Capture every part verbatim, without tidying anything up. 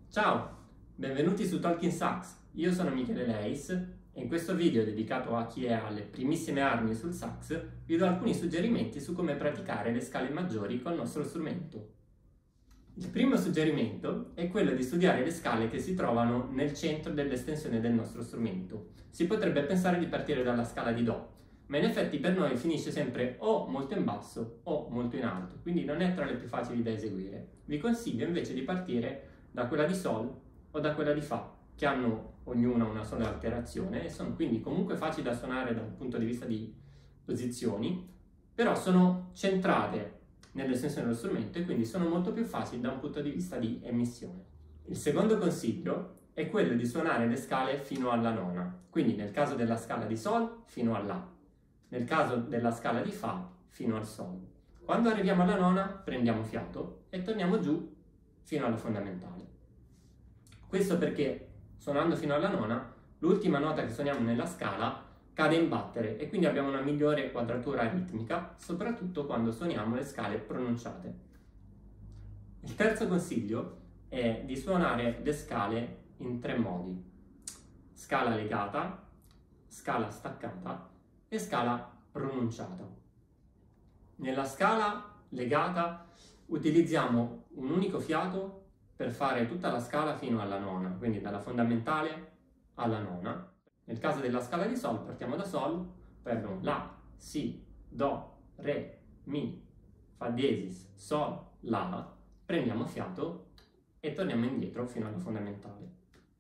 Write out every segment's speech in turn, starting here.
Ciao, benvenuti su Talking Sax. Io sono Michele Leis e in questo video dedicato a chi è alle primissime armi sul sax vi do alcuni suggerimenti su come praticare le scale maggiori col nostro strumento. Il primo suggerimento è quello di studiare le scale che si trovano nel centro dell'estensione del nostro strumento. Si potrebbe pensare di partire dalla scala di Do, ma in effetti per noi finisce sempre o molto in basso o molto in alto, quindi non è tra le più facili da eseguire. Vi consiglio invece di partire da quella di Sol o da quella di Fa, che hanno ognuna una sola alterazione e sono quindi comunque facili da suonare da un punto di vista di posizioni, però sono centrate nell'estensione dello strumento e quindi sono molto più facili da un punto di vista di emissione. Il secondo consiglio è quello di suonare le scale fino alla nona, quindi nel caso della scala di Sol fino alla, nel caso della scala di Fa fino al Sol. Quando arriviamo alla nona prendiamo fiato e torniamo giù fino alla fondamentale. Questo perché suonando fino alla nona l'ultima nota che suoniamo nella scala cade in battere e quindi abbiamo una migliore quadratura ritmica, soprattutto quando suoniamo le scale pronunciate. Il terzo consiglio è di suonare le scale in tre modi: scala legata, scala staccata e scala pronunciata. Nella scala legata utilizziamo un unico fiato per fare tutta la scala fino alla nona, quindi dalla fondamentale alla nona. Nel caso della scala di Sol partiamo da Sol, poi abbiamo La, Si, Do, Re, Mi, Fa diesis, Sol, La, prendiamo fiato e torniamo indietro fino alla fondamentale.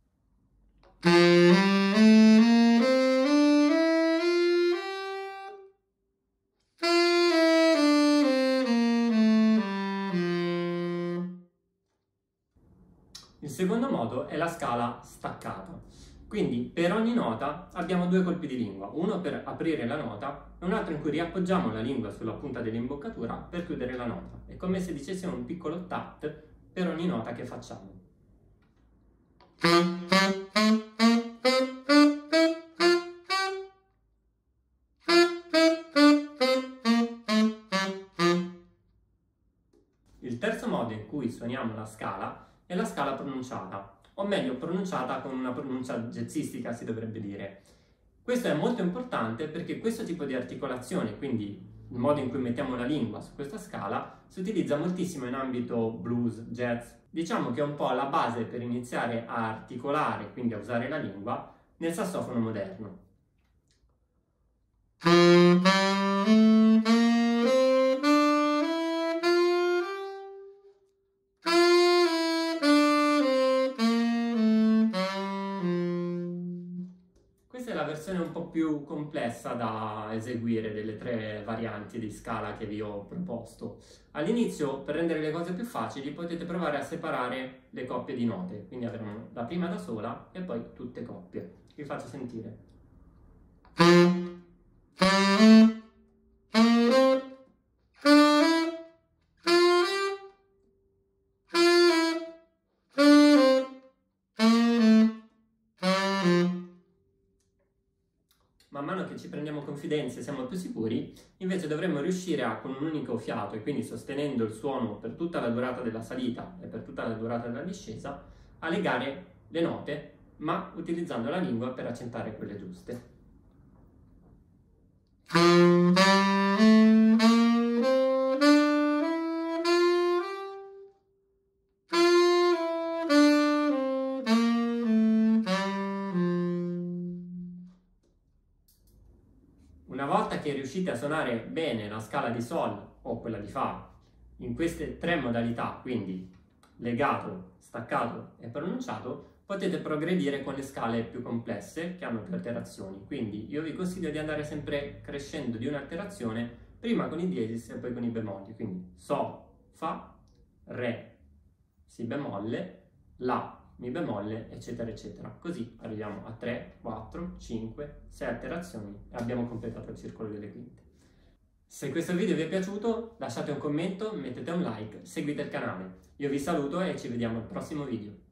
Il secondo modo è la scala staccata, quindi per ogni nota abbiamo due colpi di lingua, uno per aprire la nota e un altro in cui riappoggiamo la lingua sulla punta dell'imboccatura per chiudere la nota. È come se dicessimo un piccolo tat per ogni nota che facciamo. Il terzo modo in cui suoniamo la scala è la scala pronunciata, o meglio pronunciata con una pronuncia jazzistica si dovrebbe dire. Questo è molto importante perché questo tipo di articolazione, quindi il modo in cui mettiamo la lingua su questa scala, si utilizza moltissimo in ambito blues, jazz. Diciamo che è un po' la base per iniziare a articolare, quindi a usare la lingua, nel sassofono moderno. Questa è la versione un po' più complessa da eseguire delle tre varianti di scala che vi ho proposto. All'inizio, per rendere le cose più facili, potete provare a separare le coppie di note, quindi avremo la prima da sola e poi tutte coppie. Vi faccio sentire. Man mano che ci prendiamo confidenza e siamo più sicuri, invece dovremmo riuscire a, con un unico fiato e quindi sostenendo il suono per tutta la durata della salita e per tutta la durata della discesa, a legare le note, ma utilizzando la lingua per accentare quelle giuste. Una volta che riuscite a suonare bene la scala di Sol o quella di Fa in queste tre modalità, quindi legato, staccato e pronunciato, potete progredire con le scale più complesse che hanno più alterazioni. Quindi io vi consiglio di andare sempre crescendo di un'alterazione, prima con i diesis e poi con i bemolli. Quindi Sol, Fa, Re, Si bemolle, La, Mi bemolle, eccetera eccetera. Così arriviamo a tre, quattro, cinque, sei alterazioni e abbiamo completato il circolo delle quinte. Se questo video vi è piaciuto lasciate un commento, mettete un like, seguite il canale. Io vi saluto e ci vediamo al prossimo video.